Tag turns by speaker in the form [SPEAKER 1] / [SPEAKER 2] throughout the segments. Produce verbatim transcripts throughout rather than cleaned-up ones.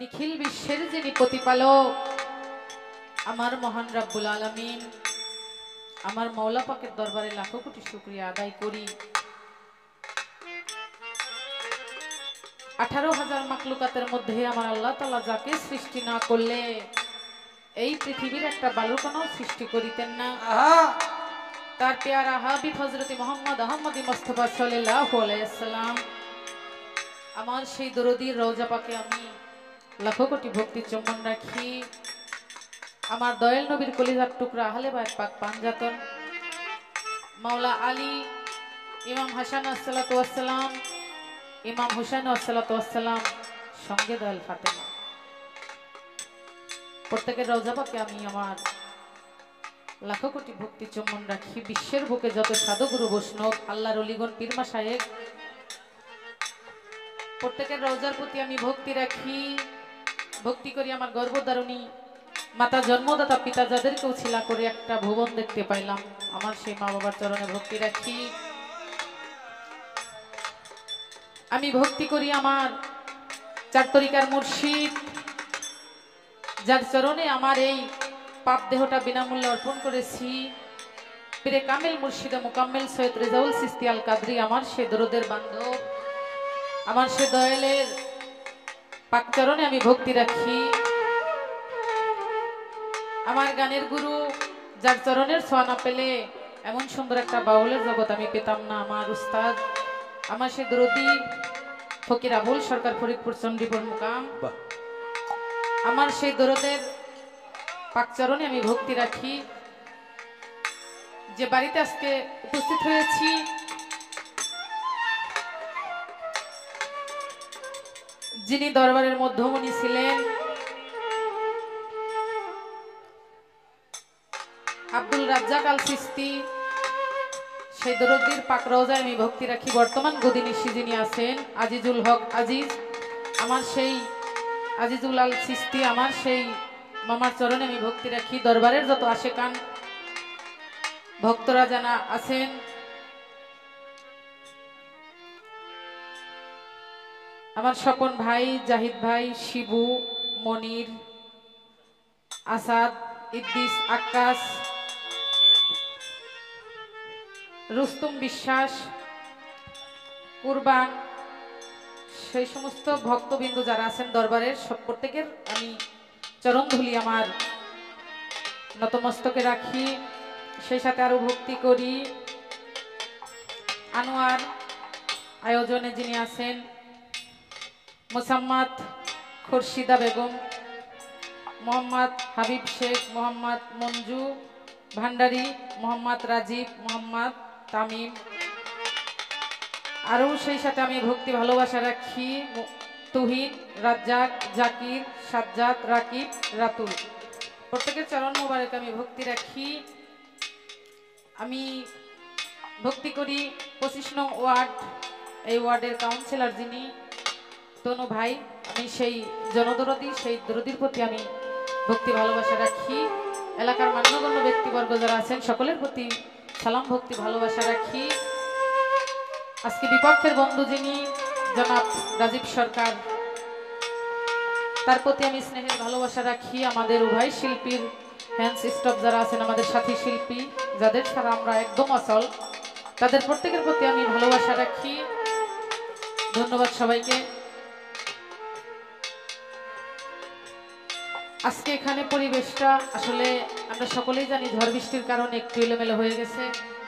[SPEAKER 1] নিখিল বিশ্বের যিনি প্রতিপালক আমার মহান রব্বুল আলামিন, আমার মওলা পাকের দরবারে লাখো কোটি শুকরিয়া আদায় করি। আঠারো হাজার মাকলুকাতের মধ্যে আমার আল্লাহ তাআলা যাকে সৃষ্টি না করলে এই পৃথিবীর একটা বালুকণাও সৃষ্টি করিতেন না। তার পেয়ারা হাবিব হযরত মুহাম্মদ আহমদ মুস্তাফা সাল্লাল্লাহু আলাইহি ওয়াসাল্লাম আমার সেই দরদীর রওজা পাকে আমি লাখো কোটি ভক্তি চুম্বন রাখি। আমার দয়াল নবীর কলিজার টুকরা আহলে বাইত পাক পাঞ্জাতন মাওলা আলী, ইমাম হাসান আসসালাতু ওয়াসসালাম, ইমাম হুসাইন আসসালাতু ওয়াসসালাম, সঙ্গে দয়াল ফাতেমা, প্রত্যেকের রওজা পাকে আমি আমার লাখো কোটি ভক্তি চুম্বন রাখি। বিশ্বের বুকে যত সাধুগুরু বৈষ্ণব আল্লাহর অলিগণ পীর মাশায়েখ প্রত্যেকের রওজার প্রতি আমি ভক্তি রাখি। ভক্তি করি আমার গর্ভধারণী মাতা জন্মদাতা পিতা যাদেরকে উছিলা করে একটা ভুবন দেখতে পাইলাম, আমার সেই মা বাবার চরণে ভক্তি রাখি। আমি ভক্তি করি আমার চার তরিকার মুর্শিদ, যার চরণে আমার এই পাপ দেহটা বিনামূল্যে অর্পণ করেছি। পীরে কামিল মুর্শিদে মুকাম্মেল সৈয়দ রেজাউল সিস্তি আল কাদরি, আমার সে দরদের বান্ধব, আমার সে দয়ালের পাক চরণে আমি ভক্তি রাখি। আমার গানের গুরু, যার চরণের ছোঁয়া না পেলে এমন সুন্দর একটা বাউলের জগৎ আমি পেতাম না, আমার উস্তাদ, আমার সে দরদি ফকির আবুল সরকার ফরিদপুর চন্ডীপুর মুকাম, আমার সেই দরদের পাক চরণে আমি ভক্তি রাখি। যে বাড়িতে আজকে উপস্থিত হয়েছি যিনি দরবারের মধ্যমণি ছিলেন আব্দুল রাজ্জাক আল চিশতি, সেই দরদির পাক রওজায় আমি ভক্তি রাখি। বর্তমান গদিনিশি যিনি আছেন আজিজুল হক আজিজ, আমার সেই আজিজুল আল চিশতি, আমার সেই মামার চরণে আমি ভক্তি রাখি। দরবারের যত আশেকান ভক্তরা জানা আছেন, আমার স্বপন ভাই, জাহিদ ভাই, শিবু, মনির, আসাদ, ইদ্দিস, আকাশ, রুস্তুম বিশ্বাস, কুরবান, সেই সমস্ত ভক্তবিন্দু যারা আছেন দরবারের সব প্রত্যেকের আমি চরণ ধুলি আমার নতমস্তকে রাখি। সেই সাথে আরো ভক্তি করি আনোয়ার আয়োজনে যিনি আছেন মোসাম্মদ খুরশিদা বেগম, মোহাম্মদ হাবিব শেখ, মোহাম্মদ মঞ্জু ভান্ডারী, মোহাম্মদ রাজীব, মোহাম্মদ তামিম, আরও সেই সাথে আমি ভক্তি ভালোবাসা রাখি তুহিন, রাজ্জাক, জাকির, সাজ্জাদ, রাকিব, রাতুল, প্রত্যেকের চরণ মোবারক আমি ভক্তি রাখি। আমি ভক্তি করি পঁচিশ নং ওয়ার্ড, এই ওয়ার্ডের কাউন্সিলর যিনি তনু ভাই, আমি সেই জনদরদি সেই দরদির প্রতি আমি ভক্তি ভালোবাসা রাখি। এলাকার মান্যগণ্য ব্যক্তিবর্গ যারা আছেন সকলের প্রতি সালাম ভক্তি ভালোবাসা রাখি। আজকে বিপক্ষের বন্ধু যিনি জনাব রাজীব সরকার, তার প্রতি আমি স্নেহের ভালোবাসা রাখি। আমাদের উভয় শিল্পীর হ্যান্ডস স্টপ যারা আছেন, আমাদের সাথী শিল্পী যাদের ছাড়া আমরা একদম অচল, তাদের প্রত্যেকের প্রতি আমি ভালোবাসা রাখি। ধন্যবাদ সবাইকে। আজকে এখানে পরিবেশটা আসলে আমরা সকলেই জানি ঝড় বৃষ্টির কারণে একটু এলোমেলো হয়ে গেছে,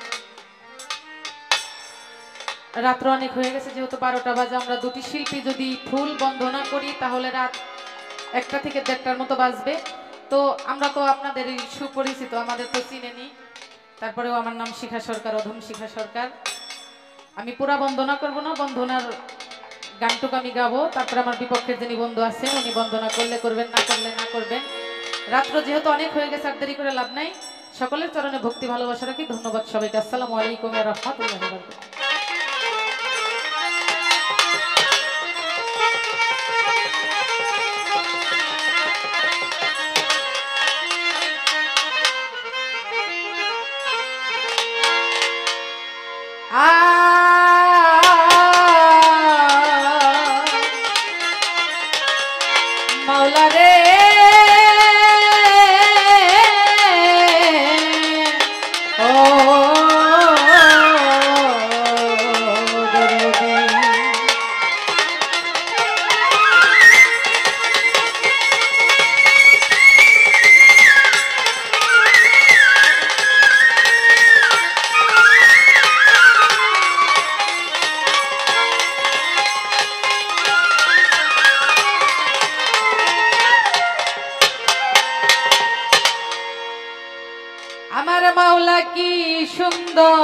[SPEAKER 1] রাত্র অনেক হয়ে গেছে, যেহেতু বারোটা বাজে। আমরা দুটি শিল্পী যদি ফুল বন্দনা করি তাহলে রাত একটা থেকে দেড়টার মতো বাজবে। তো আমরা তো আপনাদের সুপরিচিত, আমাদের তো চিনেনি, তারপরেও আমার নাম শিখা সরকার, অধম শিখা সরকার। আমি পুরা বন্দনা করব না, বন্দনার গানটুকু আমি গাবো, তারপরে আমার বিপক্ষের যিনি বন্ধু আছেন উনি বন্দনা করলে করবেন, না করলে না করবেন। রাত্র যেহেতু অনেক হয়ে গেছে, আর দেরি করে লাভ নাই। সকলের চরণে ভক্তি ভালোবাসা রাখি। ধন্যবাদ সবাইকে। আসসালামু আলাইকুম ওয়া রাহমাতুল্লাহি ওয়া বারাকাতুহু।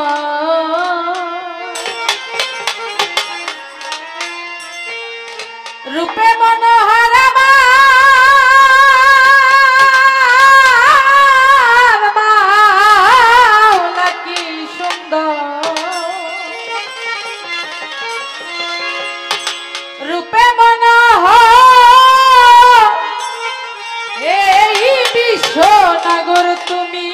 [SPEAKER 1] রূপে মনোহর মাওলা কি সুন্দর, রূপে মনোহর এই বিশ্ব নাগর তুমি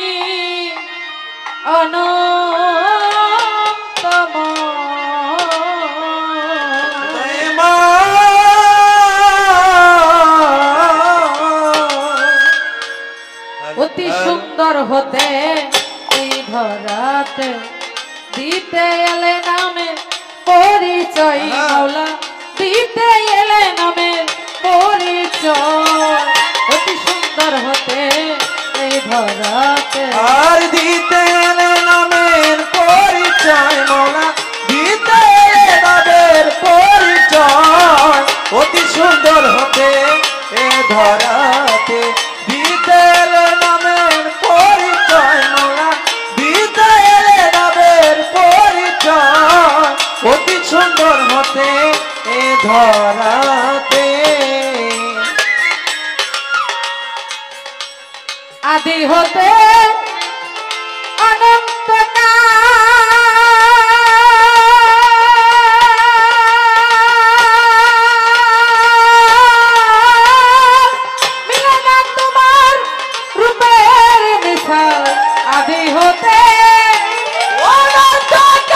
[SPEAKER 1] অতি সুন্দর হতে এই ধরাতে দিতে এলে নামে পরিচয় মাওলা, দিতে এলে নামে পরিচয় অতি সুন্দর হতে এই ধরাতে
[SPEAKER 2] আর দিতে এলে নামের পরিচয় মাওলা, দিতে এলে নামের পরিচয় অতি সুন্দর হতে এ ধরাতে দিতে এলে নামের পরিচয় মাওলা, দিতে এলে নামের পরিচয় অতি সুন্দর হতে এ ধরাতে
[SPEAKER 1] আদি হতে অনন্ত মিলে না তোমার রূপের মিশাল, আদি হতে অনন্ত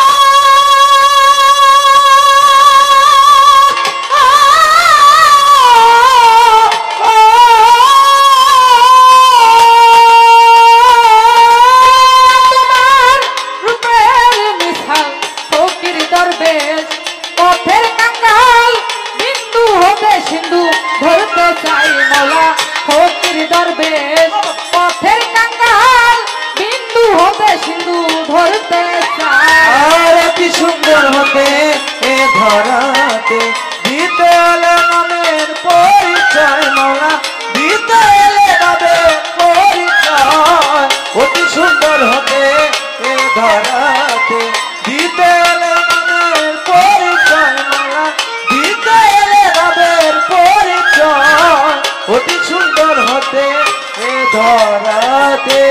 [SPEAKER 1] পথের কাঙ্গাল বিন্দু হতে সিন্ধু ধরতে চাই মাওলা, ফকির দরবেশ পথের কাঙ্গাল বিন্দু হতে সিন্ধু ধরতে চাই।
[SPEAKER 2] আর অতি সুন্দর হতে এ ধরাতে দিতে এলে নামের পরিচয় মাওলা, দিতে এলে নামের পরিচয় অতি সুন্দর হতে এ ধরাতে দিতে এলে নামের পরিচয় মাওলা, দিতে এলে নামের পরিচয় অতি সুন্দর হতে এ ধরাতে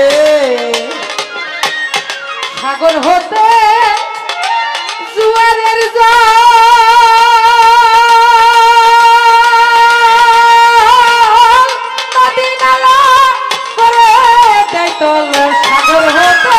[SPEAKER 1] সাগর হতে জুয়ারের জল নদী নালা করে দেয় তল, সাগর হতে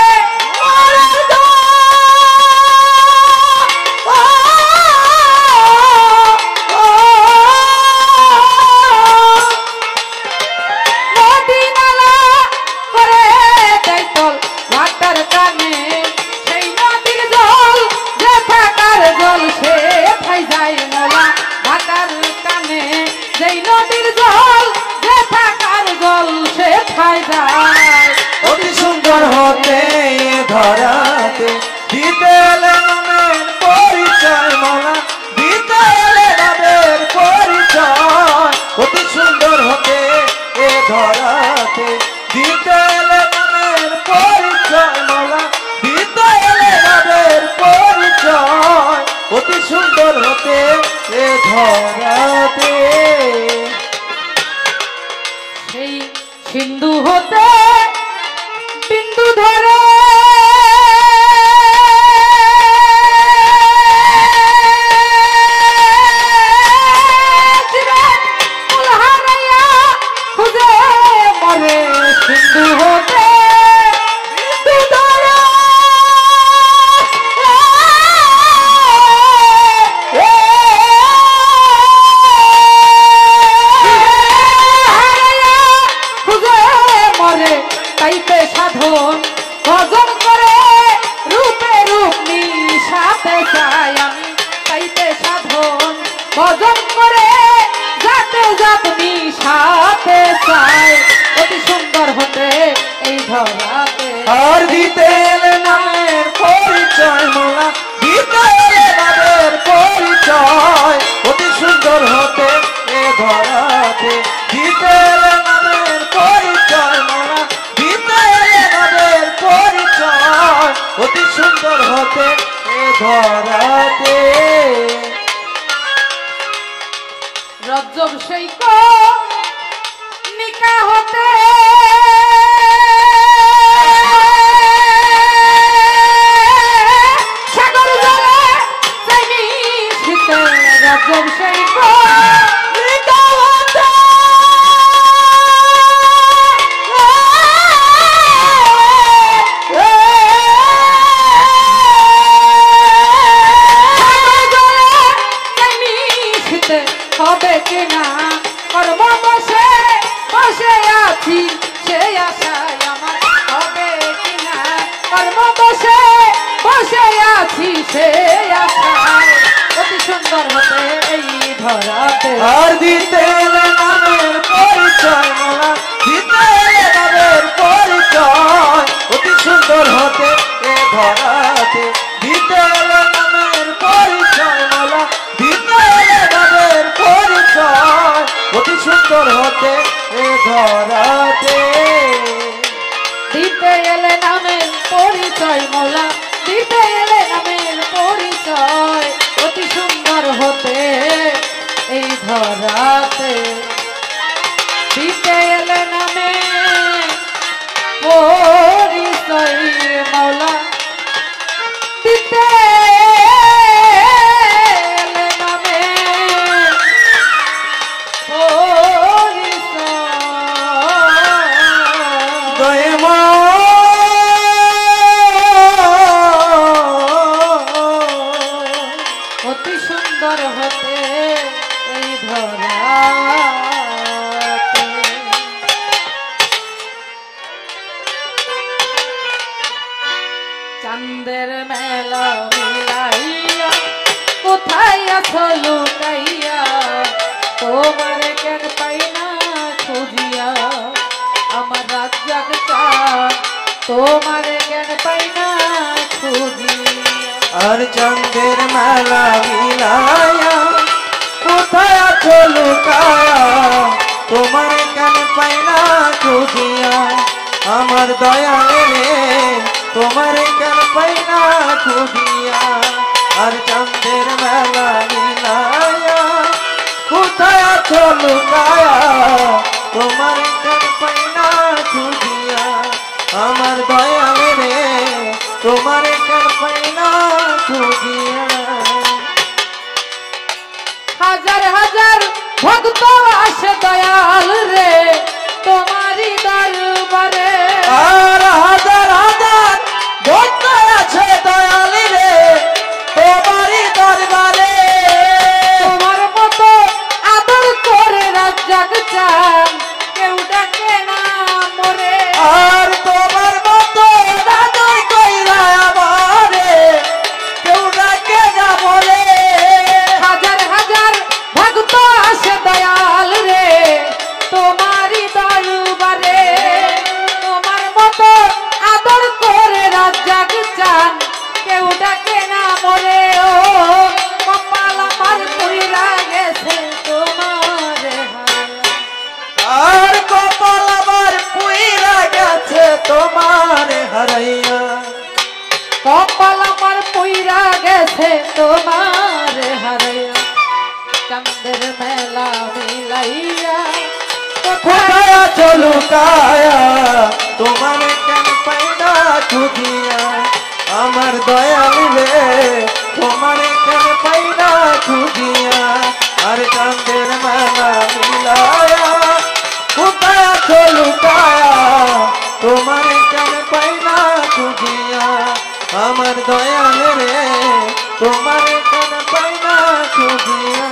[SPEAKER 2] অতি সুন্দর হতে ধরাতে দিতে এলে নামের পরিচয় মাওলা, দিতে এলে নামের পরিচয় অতি সুন্দর হতে এ ধরাতে দিতে এলে নামের পরিচয় মাওলা, দিতে এলে নামের পরিচয় অতি সুন্দর হতে এ ধরাতে
[SPEAKER 1] সেই সিন্ধু হতে বিন্দু ধরে খুঁজে মরে, সিন্ধু হতে বিন্দু ধরে তাইতে সাধন ভজন করে রূপে রূপ নিশাতে চাই আমি, তাইতে সাধন ভজন করে যাতে যাত নিশাতে চাই অতি সুন্দর হতে এই ধরাতে
[SPEAKER 2] আর দিতে এলে নামের পরিচয় মাওলা, দিতে এলে নামের পরিচয় অতি সুন্দর হতে এ ধরাতে দিতে এলে নামের পরিচয় মাওলা, দিতে এলে নামের পরিচয় অতি ধরাতে
[SPEAKER 1] রজব সেই নিকা হতে সাগর জলে চাইনি শীতে রজব সেই নিকা হতে হবে কিনা কর্ম বসে বসে আছি সে আশায় আমার হবে কিনা কর্ম বসে বসে আছি সে আশায় অতি সুন্দর হতে এই ধরাতে
[SPEAKER 2] আর দিতে নামের পরিচয় মোলা দিতে নামের পরিচয় অতি সুন্দর হতে এ ধরাতে দিতে নামের পরিচয় মোলা দিতে নামের পরিচয় অতি সুন্দর হতে এ ধরাতে
[SPEAKER 1] দিতে এলে নামের পরিচয় মোলা দিতে এলে নামের পরিচয় অতি সুন্দর হতে এই ধরাতে দিতে এলে নামে পরিচয় মোলা দিতে এলে নামে পরিচয়
[SPEAKER 2] দয়মা
[SPEAKER 1] অতি সুন্দর হতে এই ধরাতে চাঁদের মেলা মিলাইয়া কোথায় আছো লুকাইয়া তোমার কেন পাই না খুঁজিয়া আমার রাত জাগ চাঁদ তোমার কেন পাই না খুঁজিয়া
[SPEAKER 2] আর চন্দ্রের মেলা মিলায়া কোথায় আছো লুকায়া তোমার কেন পাই না খুঁজিয়া আমার দয়া রে তোমার কেন পাই না খুঁজিয়া আর চন্দ্রের মেলা মিলায়া কোথায় আছো লুকায়া তোমার কেন পাই না খুঁজিয়া আমার দয়া রে তোমার কেন পাই না খুঁজিয়া
[SPEAKER 1] হাজার হাজার ভক্ত আসে দয়াল রে তোমারই দরবারে
[SPEAKER 2] আর হাজার হাজার ভক্ত আছে দয়াল রে তোমারই দরবারে
[SPEAKER 1] তোমার মতো আদর করে রাজ্জাক চান কেউ ডাকে না মরে
[SPEAKER 2] আর তোমার মতো দাদাই কইরা আমারে কেউ ডাকে না বলে
[SPEAKER 1] হাজার হাজার ভক্ত আসে দয়াল রে তোমারই দরবারে তোমার মতো আদর করে রাজ্জাক চান কেউ ডাকে না মরে ও কপাল আমার কইরা গেছে তোমারে
[SPEAKER 2] আর কপাল আমার পুইরা গেছে তোমার হারাইয়া
[SPEAKER 1] কপাল আমার পইরা গেছে তোমার হারাইয়া চাঁদের মেলা মিলাইয়া
[SPEAKER 2] কোথায় আছো লুকায়া তোমার কেন পাই না খুঁজিয়া আমার দয়াল রে তোমার কেন পাই না খুঁজিয়া আর চাঁদের মেলা মিলায়া কোথায় আছো লুকায়া তোমার কেন পাই না খুঁজিয়া আমার দয়াল রে তোমার কেন পাই না খুঁজিয়া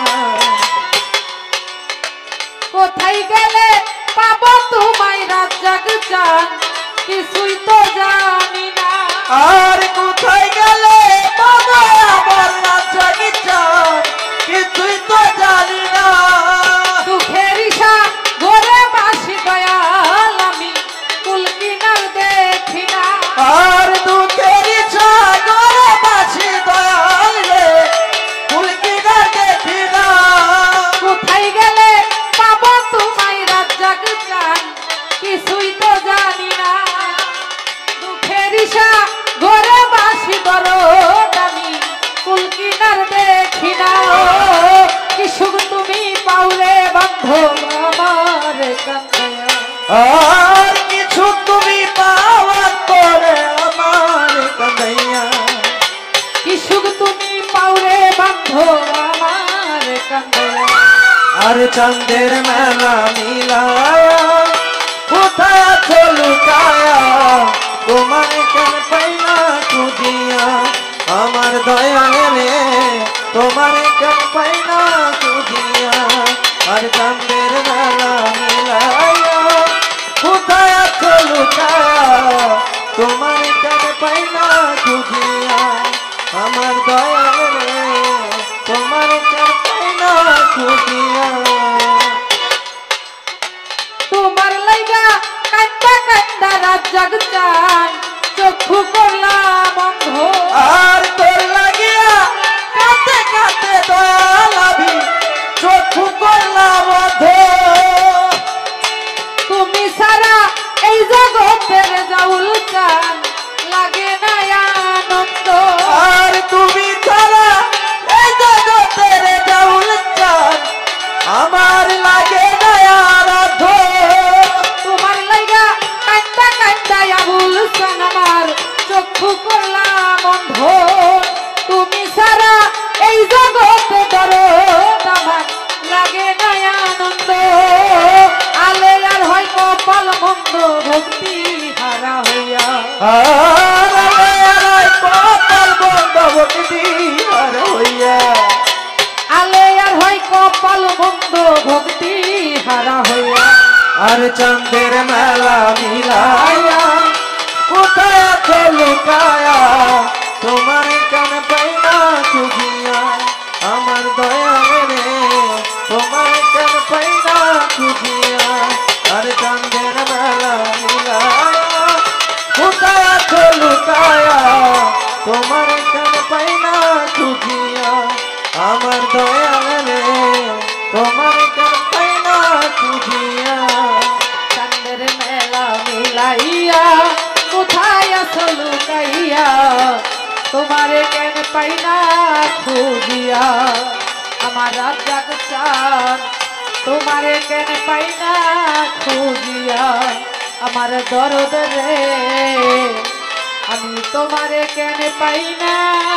[SPEAKER 1] কোথায় গেলে পাবো তোমায় রাজ্জাক চান কিছুই তো জানি না
[SPEAKER 2] আর কোথায় গেলে বাবা আমার রাজা চান কিছুই তো জানি না
[SPEAKER 1] দুঃখের ইশা ঘরে বাসি দয়াল আমি কুল কিনার দেখি না
[SPEAKER 2] আর দুঃখের সাগরে বাসি দয়াল রে ফুলকিনা দেখি না
[SPEAKER 1] কোথায় গেলে পাবো তোমায় রাজ্জাক চান কিছুই তো জানি না দুঃখের ইশা ঘরে বান্ধব আমার কান্দায়া।
[SPEAKER 2] আর কিছু তুমি পাওয়া করে আমার কান্দাইয়া,
[SPEAKER 1] কি সুখ তুমি পাওরে বান্ধব আমার কান্দায়া।
[SPEAKER 2] আর চাঁদের মেলা মিলায়া কোথায় আছো লুকায়া, তোমার কেন পাই না খুঁজিয়া আমার দয়ালে, তোমার কেন পাই না খুঁজিয়া। আর চাঁদের মেলা মিলায়া কোথায় আছো লুকায়া, তোমার কেন পাই না খুঁজিয়া আমার দয়ালে, তোমার কেন পাই না খুঁজিয়া।
[SPEAKER 1] তোমার লাইগা কান্দা কান্দা রাত জাগতাম, চক্ষু করলাম অন্ধ।
[SPEAKER 2] আর তোর লাগিয়া কাঁদতে কাঁদতে দয়ালাভি চক্ষু করলাম অন্ধ।
[SPEAKER 1] তুমি সারা এই জগতের জাউল চান, লাগে না আনন্দ।
[SPEAKER 2] আর তুমি ছাড়া এই জগতের জাউল চান, আমার লাগে না আরাধ্য।
[SPEAKER 1] তোমার লাইগা কান্দা কান্দা আবুল চান, আমার চক্ষু করলাম অন্ধ। তুমি সারা এই জগতে দরদ আমার লাগে না আনন্দ। আলে আর হয় কপাল মন্দ ভক্তি হারা হইয়া।
[SPEAKER 2] আর আমার কপাল বন্ধ ভক্তি আর হইয়া,
[SPEAKER 1] আলে আর হয় কপাল মন্দ ভক্তি হারা হইয়া।
[SPEAKER 2] আর চাঁদের মেলা মিলায়া কোথায় আছো লুকায়া, তোমার কেন পাই না খুঁজিয়া আমার দয়ালে, তোমার কেন পাই না খুঁজিয়া। আর চাঁদের মেলা মিলায়া কোথায় আছো লুকায়া, তোমার কেন পাই না খুঁজিয়া আমার দয়ালে, তোমার কেন পাই না খুঁজিয়া।
[SPEAKER 1] চাঁদের মেলা মিলাইয়া কোথায় আছো লুকাইয়া, তোমারে কেন পাই না খুঁজিয়া আমার রাজ্জাক চান। তোমারে কেন পাই না খুঁজিয়া আমার দরদ রে, আমি তোমারে কেন পাই না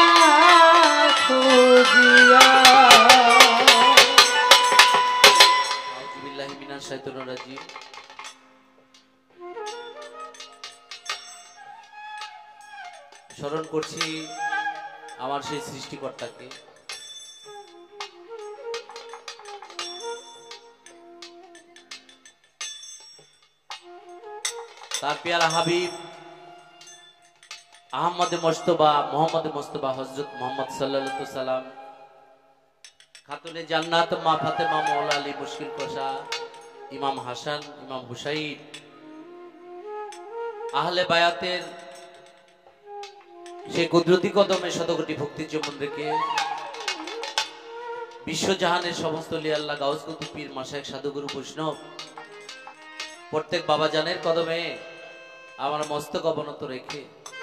[SPEAKER 1] খুঁজিয়া।
[SPEAKER 3] আউযুবিল্লাহি মিনাশ শাইতানির রাজিম। স্মরণ করছি আমার সেই সৃষ্টিকর্তাকে, তার পেয়ারা হাবিব আহমদে মোস্তফা মোহাম্মদ মোস্তফা হযরত মুহাম্মদ সাল্লাল্লাহু আলাইহি সাল্লাম, খাতুনে জান্নাত মা ফাতেমা মওলা আলী মুশকিল কোশা, ইমাম হাসান, ইমাম হুসাইন, আহলে বায়াতের সেই কুদরতি কদমে শতকোটি ভক্তির চুম্বন রেখে বিশ্বজাহানের সমস্ত লিয়াল্লাহ গাউস কুতুব পীর মাশায়েখ সাধুগুরু বৈষ্ণব প্রত্যেক বাবাজানের কদমে আমার মস্তক অবনত রেখে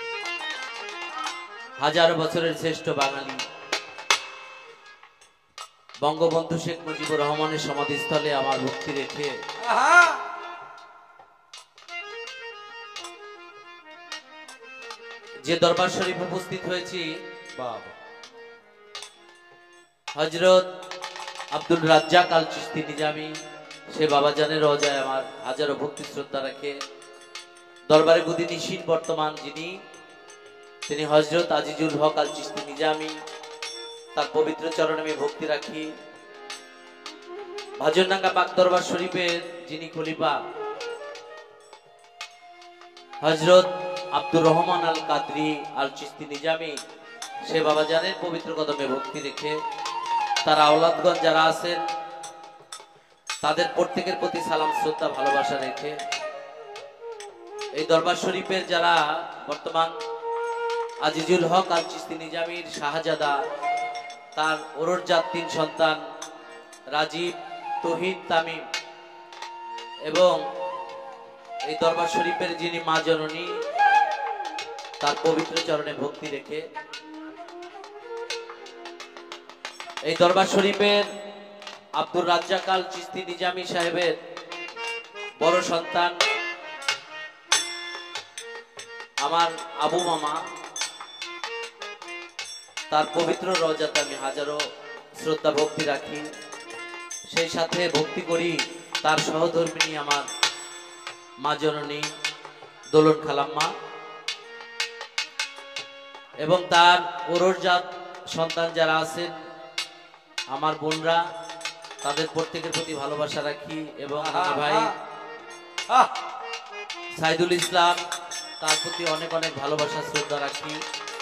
[SPEAKER 3] হাজার বছরের শ্রেষ্ঠ বাঙালি বঙ্গবন্ধু শেখ মুজিবুর রহমানের সমাধিস্থলে আমার ভক্তি রেখে যে দরবার শরীফ উপস্থিত হয়েছি, হযরত আব্দুল রাজ্জাক আল চিশতি নিজামী সে বাবাজানের রওজায় আমার হাজারো ভক্তি শ্রদ্ধা রাখে দরবারে গুদি নিশীন বর্তমান যিনি, তিনি হযরত আজিজুল হক আল চিশতি নিজামী, তার পবিত্র চরণে আমি ভক্তি রাখি। ভাজনডাঙ্গা পাক দরবার শরীফের যিনি খলিফা হযরত আব্দুর রহমান আল কাদরি আল চিশতি নিজামী, সে বাবাজানের পবিত্র কদমে ভক্তি রেখে তার আওলাদগণ যারা আছেন তাদের প্রত্যেকের প্রতি সালাম শ্রদ্ধা ভালোবাসা রেখে এই দরবার শরীফের যারা বর্তমান আজিজুল হক আল চিশতি নিজামীর শাহজাদা, তার ওররজাত তিন সন্তান রাজীব, তৌহিদ, তামিম এবং এই দরবার শরীফের যিনি মা জননী তার পবিত্র চরণে ভক্তি রেখে এই দরবার শরীফের আব্দুর রাজ্জাক আল চিশতি নিজামী সাহেবের বড় সন্তান আমার আবু মামা, তার পবিত্র রওজাতে আমি হাজারো শ্রদ্ধা ভক্তি রাখি। সেই সাথে ভক্তি করি তার সহধর্মিনী আমার মা জননী দোলন খালাম্মা এবং তার ওরজাত সন্তান যারা আছেন আমার বোনরা, তাদের প্রত্যেকের প্রতি ভালোবাসা রাখি। এবং আমার ভাই সাইদুল ইসলাম, তার প্রতি অনেক অনেক ভালোবাসা শ্রদ্ধা রাখি।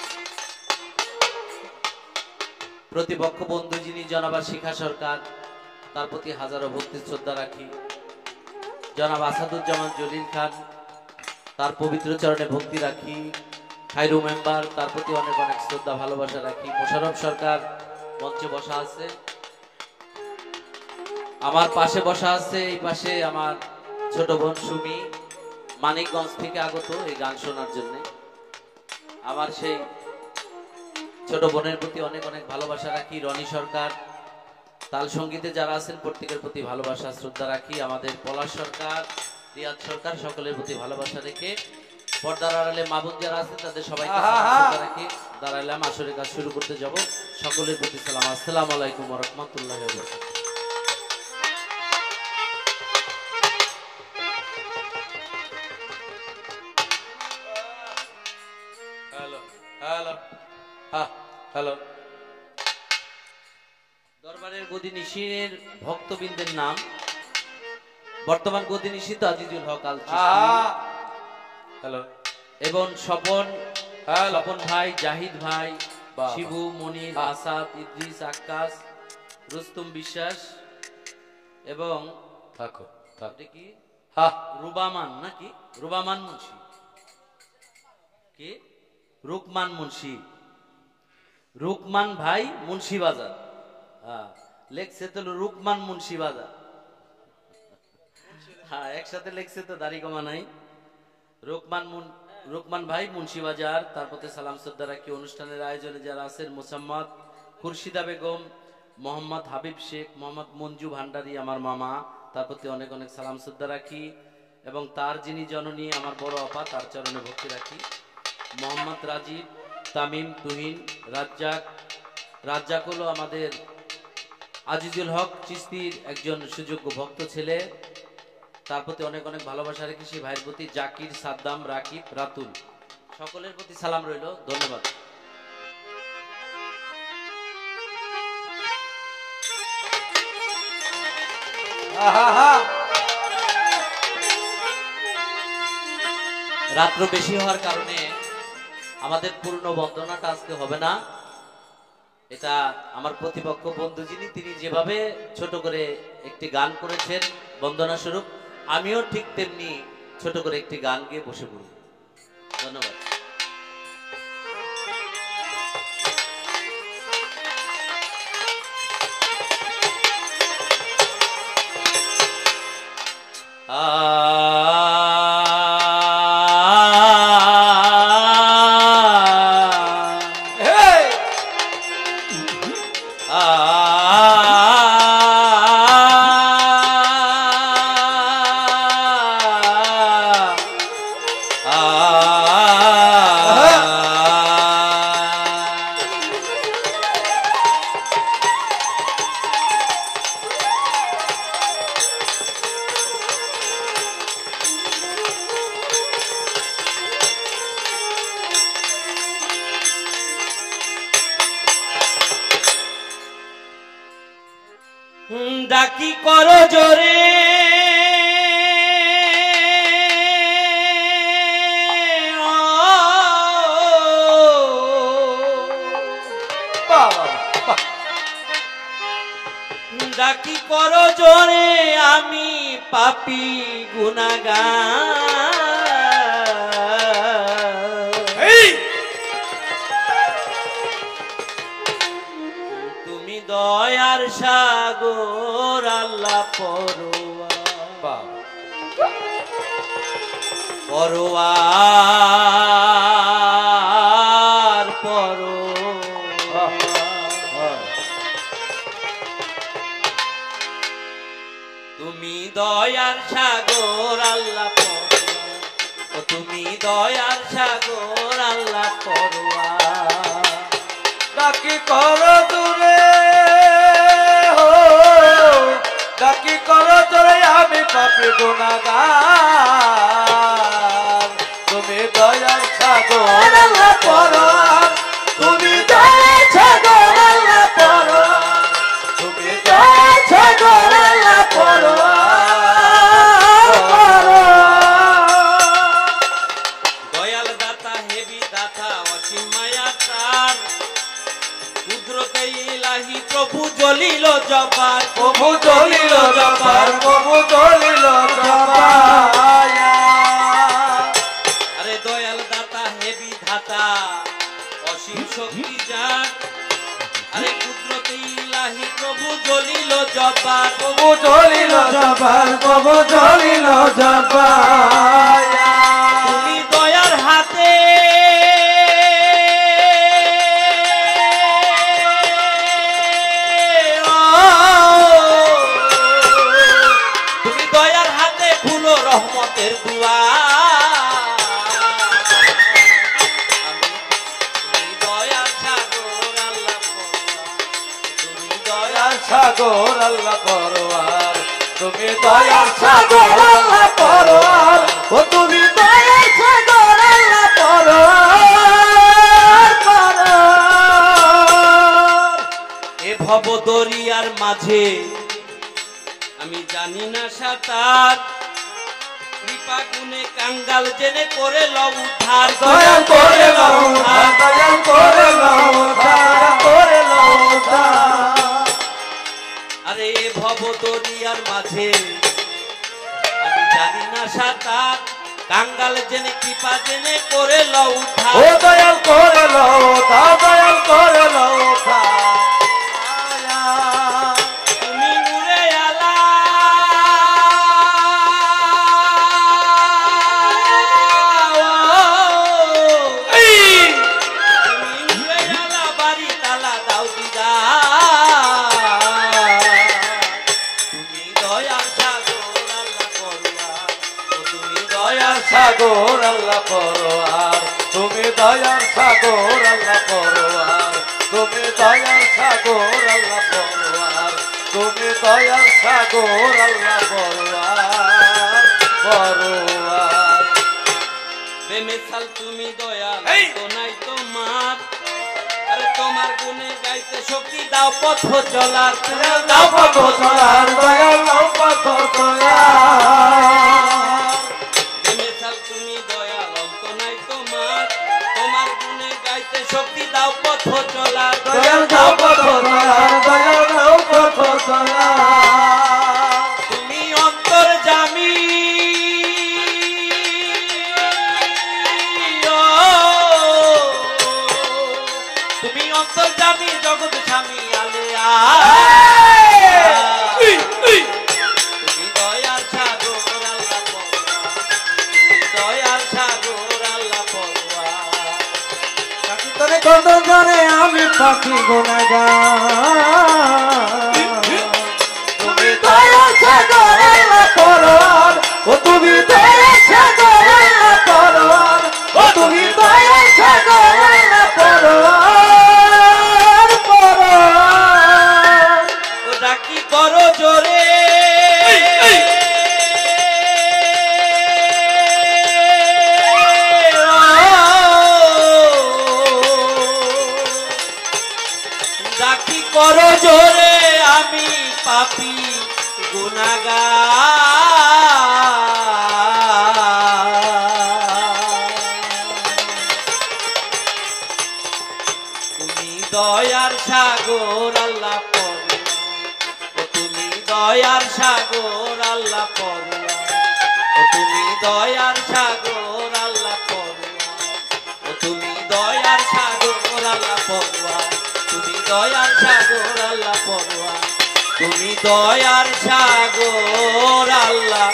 [SPEAKER 3] প্রতিপক্ষ বন্ধু যিনি জনাব শিখা সরকার, তার প্রতি হাজারো ভক্তি শ্রদ্ধা রাখি। জনাব আসাদুজ্জামান জলিল খান, তার পবিত্র চরণে ভক্তি রাখি। খায়রু মেম্বার, তার প্রতি অনেক অনেক শ্রদ্ধা ভালোবাসা রাখি। মোশাররফ সরকার মঞ্চে বসা আছে, আমার পাশে বসা আছে এই পাশে আমার ছোট বোন সুমি, মানিকগঞ্জ থেকে আগত এই গান শোনার জন্য। আমার সেই ছোট বোনের প্রতি অনেক অনেক ভালোবাসা রাখি। রনি সরকার, তাল সঙ্গীতে যারা আছেন প্রত্যেকের প্রতি ভালোবাসা শ্রদ্ধা রাখি। আমাদের পলাশ সরকার, রিয়াদ সরকার, সকলের প্রতি ভালোবাসা রেখে পর্দার আড়ালে মা বোন যারা আছেন তাদের সবাইকে শ্রদ্ধা রাখি। দাঁড়াইলাম, আসলে কাজ শুরু করতে যাব। সকলের প্রতি সালাম, আসসালামু আলাইকুম ওয়া রাহমাতুল্লাহি ওয়া বারাকাতুহু। হ্যালো হ্যালো হ্যাঁ হ্যালো। দরবারের গদিনিশীনের ভক্তবৃন্দের নাম বর্তমান গদিনিশী আজিজুল হক আল চিশতি, হ্যালো, এবং স্বপন, স্বপন ভাই, জাহিদ ভাই, শিবু, মনির, আসাদ, ইদ্রিস, আক্কাস, রুস্তুম বিশ্বাস এবং থাকো কি রুবামান নাকি রুবামান মুন্সি, কি রুকমান মুন্সি, রুকমান ভাই মুন্সি বাজার, হ্যাঁ লেখছে তো রুকমান মুন্সি বাজার, হ্যাঁ একসাথে লেখছে তো, দাড়ি কমা নাই। রুকমান মুন রুকমান ভাই মুন্সি বাজার, তার প্রতি সালাম শ্রদ্ধা রাখি। অনুষ্ঠানের আয়োজনে যারা আছেন মোসাম্মদ খুরশিদা বেগম, মোহাম্মদ হাবিব শেখ, মোহাম্মদ মঞ্জু ভান্ডারী আমার মামা, তার প্রতি অনেক অনেক সালাম শ্রদ্ধা রাখি। এবং তার যিনি জননী আমার বড় আপা, তার চরণে ভক্তি রাখি। মোহাম্মদ রাজীব, তামিম, তুহিন, রাজ্জাক। রাজ্জাক হলো আমাদের আজিজুল হক চিশতির একজন সুযোগ্য ভক্ত ছেলে, তার প্রতি অনেক অনেক ভালোবাসা রেখে সেই ভাইয়ের প্রতি জাকির, সাদ্দাম, রাকিব, রাতুল, সকলের প্রতি সালাম রইল। ধন্যবাদ। রাত্র বেশি হওয়ার কারণে আমাদের পূর্ণ বন্দনাটা আজকে হবে না। এটা আমার প্রতিপক্ষ বন্ধু যিনি, তিনি যেভাবে ছোট করে একটি গান করেছেন বন্দনা স্বরূপ, আমিও ঠিক তেমনি ছোট করে একটি গান গিয়ে বসে পড়ব। ধন্যবাদ। ডাকি করো জোরে ডাকি করো জোরে আমি পাপী গুনাহগার, তুমি দয়ার সাগর আল্লাহ পরোয়া পরোয়ার পরোয়া। তুমি দয়ার সাগর আল্লাহ পরোয়ার, ও তুমি দয়ার সাগর আল্লাহ পরোয়ার।
[SPEAKER 2] ডাকি করো দূরে হো, ডাকি করো তোরে আমি পাপী গুনাহগার। তুমি দয়ার সাগর আল্লাহ পরোয়ার, তুমি দয়ার সাগর আল্লাহ পরোয়ার, তুমি দয়ার সাগর আল্লাহ পরোয়ার।
[SPEAKER 3] দয়াল দাতা হেবি দাতা অসীম মায়া তার, কুদরতে ইলাহি প্রভু জলিল জব্বার,
[SPEAKER 2] প্রভু জলিল জব্বার, প্রভু জলিল জব্বার।
[SPEAKER 3] আরে দয়াল দাতা হেবি ধাতা অসীম শক্তি যার, আরে কুদরতে ইলাহি প্রভু জলিল জব্বার,
[SPEAKER 2] প্রভু জলিল জব্বার, প্রভু জলিল জব্বার।
[SPEAKER 3] তুমি দয়ার হাতে তুমি দয়ার হাতে খুলো রহমতের দুয়ার। তুমি দয়ার সাগর আল্লাহ পরোয়ার, তুমি দয়ার
[SPEAKER 2] সাগর আল্লাহ পরোয়ার, তুমি দয়ার সাগর আল্লাহ পরোয়ার, ও তুমি দয়ার সাগর আল্লাহ পরোয়ার, পরোয়ার।
[SPEAKER 3] এ ভব দরিয়ার মাঝে আমি জানি না সাঁতার, কৃপা গুণে কাঙ্গাল জেনে করে লও উদ্ধার,
[SPEAKER 2] দয়া করে লও উদ্ধার, দয়া করে লও উদ্ধার, করে লও উদ্ধার।
[SPEAKER 3] আরে এ ভব দরিয়ার মাঝে আমি জানি না সাঁতার, কাঙ্গাল জেনে কৃপা জেনে করে লও উদ্ধার,
[SPEAKER 2] ও দয়া করে লও উদ্ধার, দয়া করে লও উদ্ধার।
[SPEAKER 3] তুমি নূরে আলা
[SPEAKER 2] সাগর আল্লাহ পরোয়ার, তুমি দয়ার সাগর আল্লাহ পরোয়ার, তুমি দয়ার সাগর আল্লাহ পরোয়ার, তুমি দয়ার সাগর আল্লাহ পরোয়ার, পরোয়ার।
[SPEAKER 3] বেমিসাল তুমি দয়াল তো নাই তোমার, আরে তোমার গুণে গাইতে শক্তি দাও পথ চলার,
[SPEAKER 2] দাও পথ চলার, দয়া দাও পথ চলার।
[SPEAKER 3] বেমিসাল তুমি দয়াল তো নাই তোমার, তোমার গুণে গাইতে শক্তি দাও পথ চলার,
[SPEAKER 2] দয়া দাও পথ চলার, দয়া দাও পথ চলার।
[SPEAKER 3] তুমি অন্তর্যামী তুমি অন্তর্যামী জগৎ স্বামী আলেয়া, তুমি দয়ার সাগর আল্লাহ পরোয়ার, তুমি দয়ার সাগর আল্লাহ পরোয়ার।
[SPEAKER 2] তোরে কত জনে আমি পাখি গুনাহগার, তুমি দয়ার সাগর আল্লাহ পরোয়ার, ও তুমি দয়ার সাগর আল্লাহ পরোয়ার, ও তুমি দয়ার সাগর আল্লাহ পরোয়ার, পরোয়ার।
[SPEAKER 3] ও ডাকি করো জোরে ডাকি করো জোরে আমি পাপী গুনাহগার। তুমি দয়ার সাগর আল্লাহ পরোয়ার, ও তুমি দয়ার সাগর আল্লাহ পরোয়ার, ও তুমি দয়ার সাগর আল্লাহ পরোয়ার, ও তুমি দয়ার সাগর আল্লাহ পরোয়ার, তুমি দয়ার সাগর আল্লাহ পরোয়ার, তুমি দয়ার সাগর আল্লাহ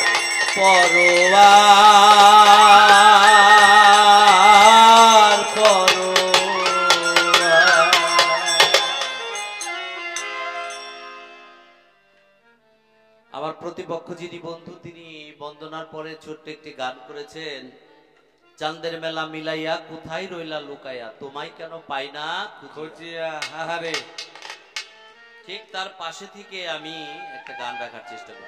[SPEAKER 3] পরোয়ার, পরোয়ার। আমার প্রতিপক্ষ যিনি বন্ধু তিনি বন্দনার পরে ছোট্ট একটি গান করেছেন, চাঁদের মেলা মিলাইয়া কোথায় রইলা লুকাইয়া, তোমায় কেন পাই না খুঁজিয়া হাহারে। ঠিক তার পাশে থেকে আমি একটা গান রাখার চেষ্টা করি।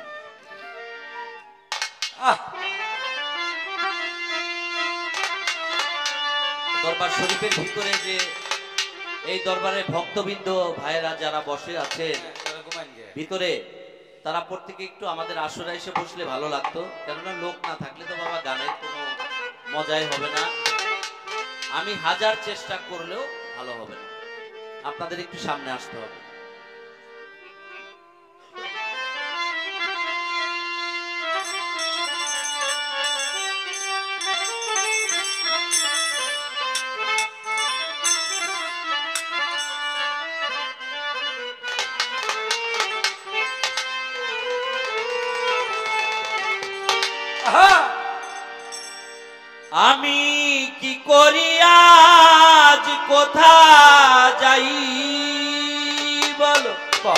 [SPEAKER 3] দরবার শরীফের ভিতরে যে এই দরবারে ভক্তবৃন্দ ভাইয়েরা যারা বসে আছেন ভিতরে, তারা প্রত্যেকে একটু আমাদের আসরে এসে বসলে ভালো লাগতো, কেননা লোক না থাকলে তো বাবা গানের কোনো মজাই হবে না। আমি হাজার চেষ্টা করলেও ভালো হবে না, আপনাদের একটু সামনে আসতে হবে। আমি কি করি আজ কোথা যাই বলো,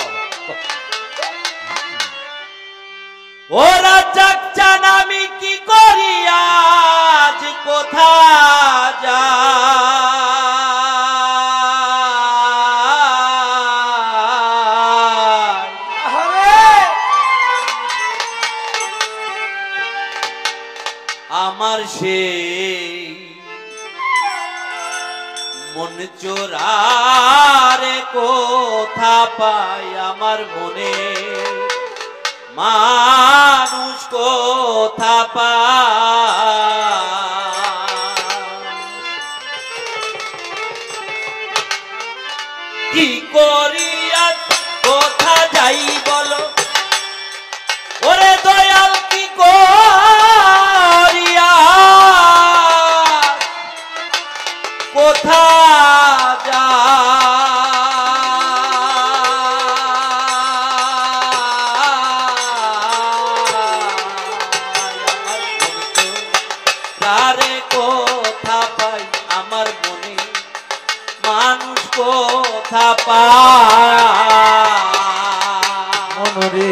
[SPEAKER 3] ও রাজ্জাক চান আমি কি করি আজ কোথা যাই, আমার সেই মন চোরারে কোথা পাই, আমার মনে মানুষ কোথা পায়, কি করিয়া কোথা যাই বলো, ওরে দয়াল কি করিয়া কোথা যারে কোথা পাই, আমার মনে মানুষ কোথা পায়,
[SPEAKER 2] মনরে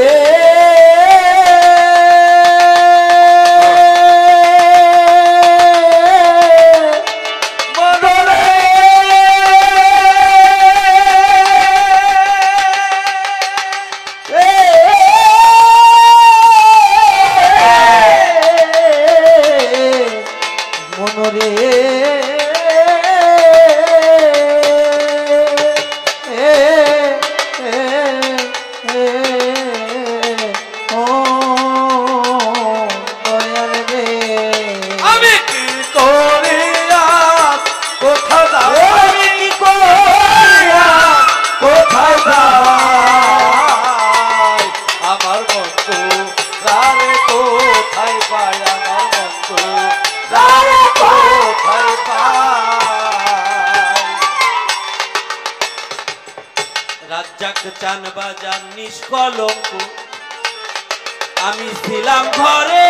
[SPEAKER 3] রাজ্জাক চান বাজান নিষ্কলঙ্ক, আমি ছিলাম ঘরে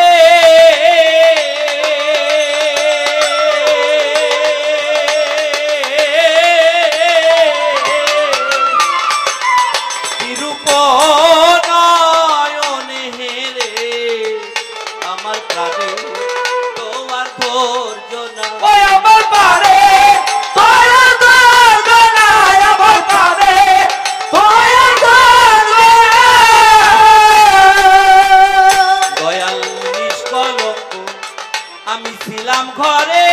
[SPEAKER 3] বিরূপ নয়নে হেরে, আমার প্রাণে তো আর ধৈর্য না, আমার পারে আমি ছিলাম ঘরে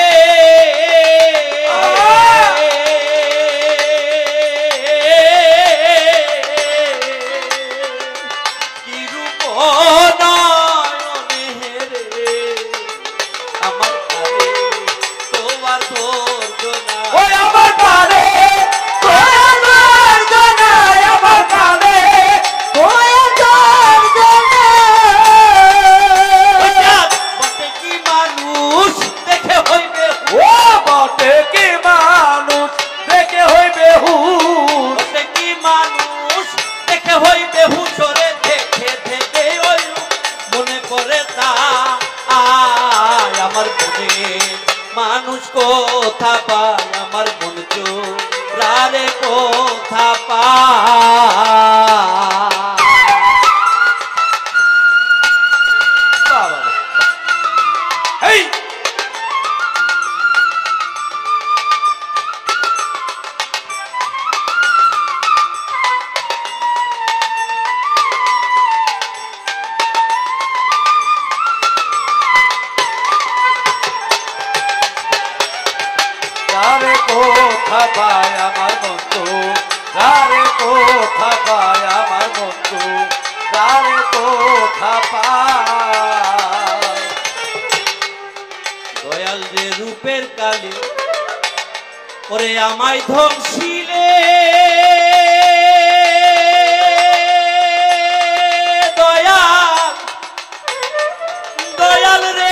[SPEAKER 3] কি রূপ নয়নে হেরে, আমার পারে তোমার ধৈর্য না, আমার পারে মানুষ কোথা পায়, আমার মন চোরারে কোথা পায়।
[SPEAKER 2] কথা পায়।
[SPEAKER 3] দয়াল রে রূপের কালে ওরে আমায় ধ্বংসিলে দয়াল দয়াল রে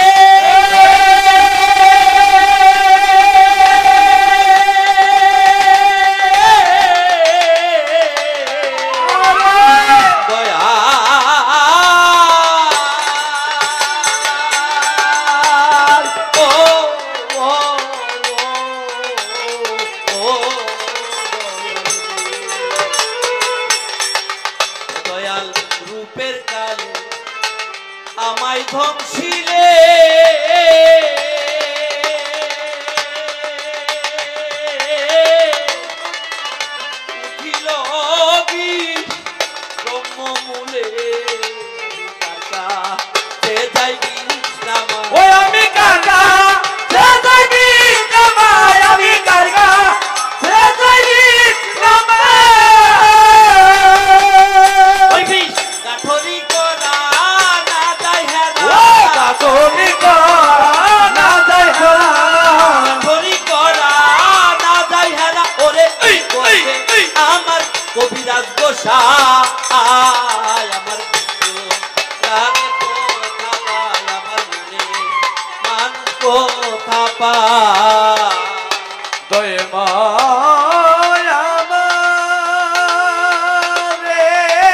[SPEAKER 3] আমায় ধ্বংসিলে উঠিল গীত ব্রহ্মমূলে কাকা সে যাই নামা
[SPEAKER 2] ওই আমি কাকা সে যাইবি নামায় আমি কাকা সে যাইবি নামায়
[SPEAKER 3] ওই বিষ গাঠরি করা না যায় হেরা
[SPEAKER 2] ও কাকনি করা না যায় হেরা
[SPEAKER 3] গাঠরি করা না যায় হেরা ওরে এই করবে আমার কবিরাজ গোসাই আমার রাগে কথা পায় আমার মনে মান কথা পায়
[SPEAKER 2] দয়ে মায় আমার রে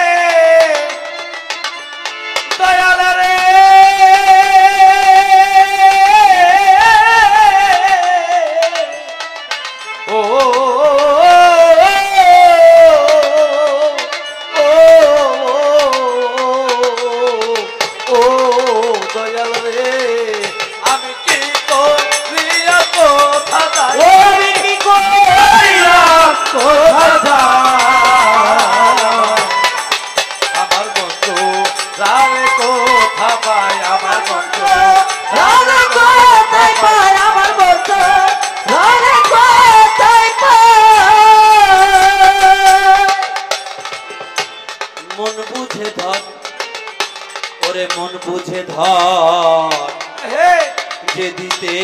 [SPEAKER 2] দয়াল রে ও ও ও দয়াল রে আমি কি করিয়া কথা যাই আমি কি করিয়া কথা যাই আমার বন্ধু রারে কথা পায় আমার বন্ধু রারে কোথায় পায় আমার বন্ধু রারে কোথায় পায়
[SPEAKER 3] মন বুঝে ধর ওরে মন বুঝে ধর
[SPEAKER 2] হে
[SPEAKER 3] যে দিতে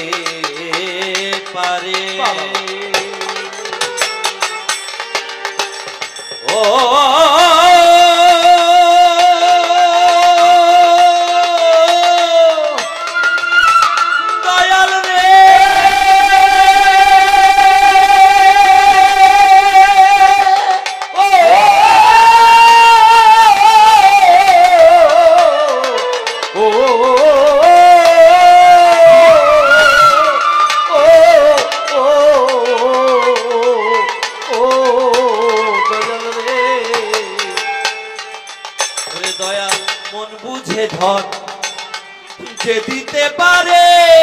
[SPEAKER 3] পারে ও দয়াল রে
[SPEAKER 2] ও ও
[SPEAKER 3] ওরে দয়াল মন বুঝে ধর যে দিতে পারে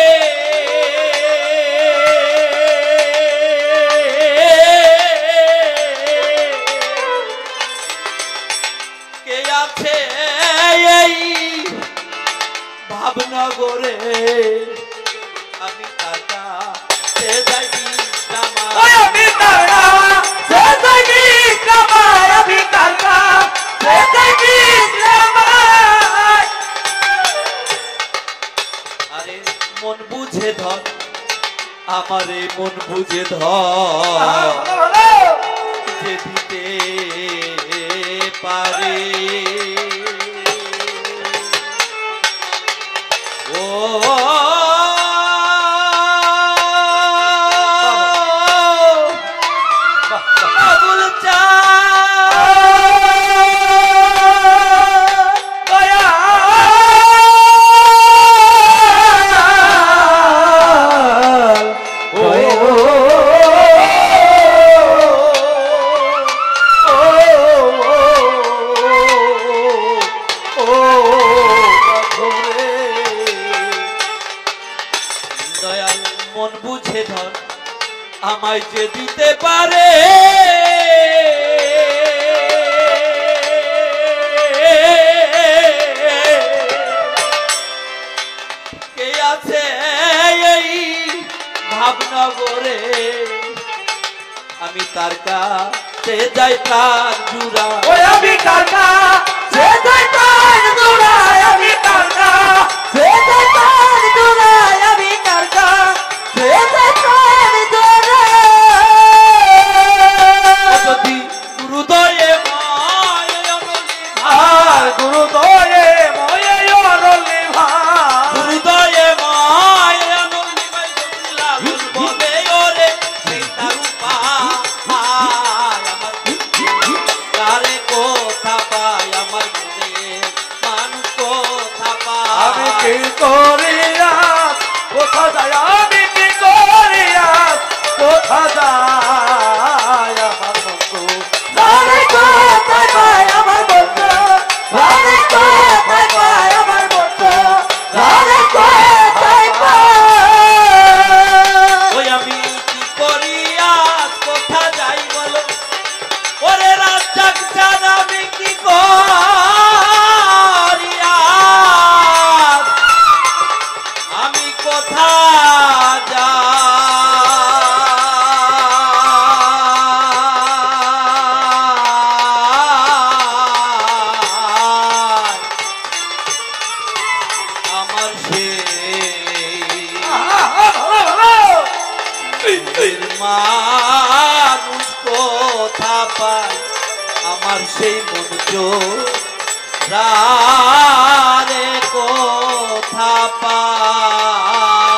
[SPEAKER 3] কে আছে এই ভাবনগরে আমি কাকা সে যাই নামা
[SPEAKER 2] আমি কাকা সে যাইবি নামায় আমি কাকা সে যাইবি নামায়
[SPEAKER 3] আরে মন বুঝে ধর আমারে মন বুঝে ধর যে দিতে পারে ও আবুল দয়াল মন বুঝে ধর আমায় যে দিতে পারে কে আছে এই ভাবনগরে আমি তার কাছে যাই প্রাণ জুড়া
[SPEAKER 2] ওই আমি কাকা সে যায় প্রাণ জোড়ায় আমি কারকা সে যায় প্রাণ জোড়ায় আমি কারকা সে যায় প্রাণ জোড়ায়
[SPEAKER 3] যদি গুরুদয়ে মায় অনলি
[SPEAKER 2] আর গুরুদয়ে ময়ে অরলি ভাই
[SPEAKER 3] গুরুদয়ে মায় অনলি ভাই লালন বলে ওরে সেই তারুপা আমার কারে কোথা পায় আমার মনে মানুষ কোথা
[SPEAKER 2] আমি
[SPEAKER 3] পায়
[SPEAKER 2] কি করিয়া কোথা যায় আমি কি করিয়া কোথা যায় আমার বন্ধু রানে কোথায় পায় আমার বন্ধু রানে কোথায় পায় আমার বন্ধু রানে কোথায় পায়
[SPEAKER 3] ওই আমি কি করিয়া কোথা যাই বলো ওরে রাজ্জাক ছাড়া আমি কি করিয়া আমি কোথা যাই আমার সেই মানুষ কোথা পায় আমার সেই মন রে কোথা পায়